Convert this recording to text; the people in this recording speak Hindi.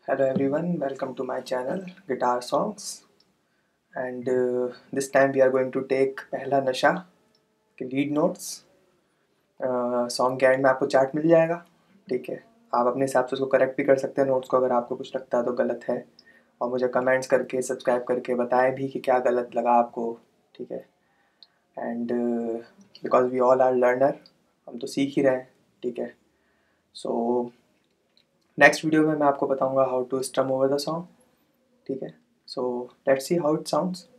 Hello everyone, welcome to my channel Guitar Songs, and this time we are going to take पहला नशा के लीड नोट्स। सॉन्ग के एंड में आपको चार्ट मिल जाएगा। ठीक है, आप अपने हिसाब से उसको करेक्ट भी कर सकते हैं नोट्स को, अगर आपको कुछ लगता है तो गलत है, और मुझे कमेंट्स करके सब्सक्राइब करके बताएं भी कि क्या गलत लगा आपको। ठीक है, and because we all are learner, हम तो सीख ही रहे हैं। ठीक है, सो नेक्स्ट वीडियो में मैं आपको बताऊंगा how to strum over the song. ठीक है, so let's see how it sounds.